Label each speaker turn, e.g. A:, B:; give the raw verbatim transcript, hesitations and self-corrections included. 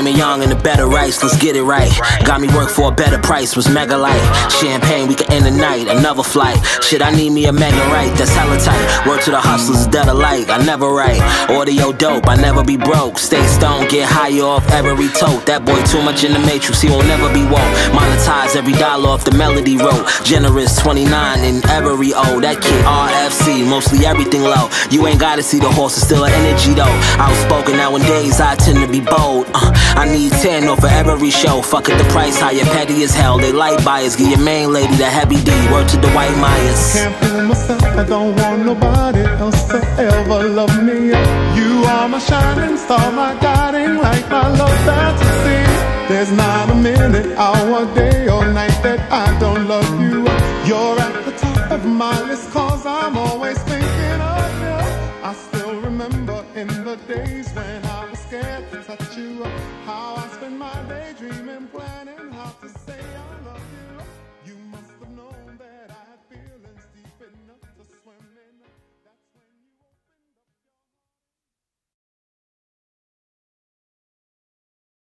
A: Came in young and the better rice, let's get it right. Got me work for a better price, was mega light. Champagne, we can end the night, another flight. Shit, I need me a mega right, that's hella tight. Word to the hustlers, dead alike, I never write. Audio dope, I never be broke. Stay stoned, get high off every tote. That boy too much in the matrix, he won't never be woke. Monetize every dollar off the melody wrote. Generous twenty-nine in every O. That kid R F C, mostly everything low. You ain't gotta see the horse, it's still an energy though. Outspoken nowadays, I tend to be bold. uh, I need ten off for every show. Fuck it, the price higher, petty as hell. They light buyers, give your main lady the heavy D. Word to the White Myers.
B: Can't fool myself, I don't want nobody else to ever love me. You are my shining star, my guiding light, my love fantasy. There's not a minute, hour, day or night that I don't love you. You're at the top of my list, cause I'm always thinking of you. I still remember in the days when I was scared to touch you, how I spent my day dreaming, planning.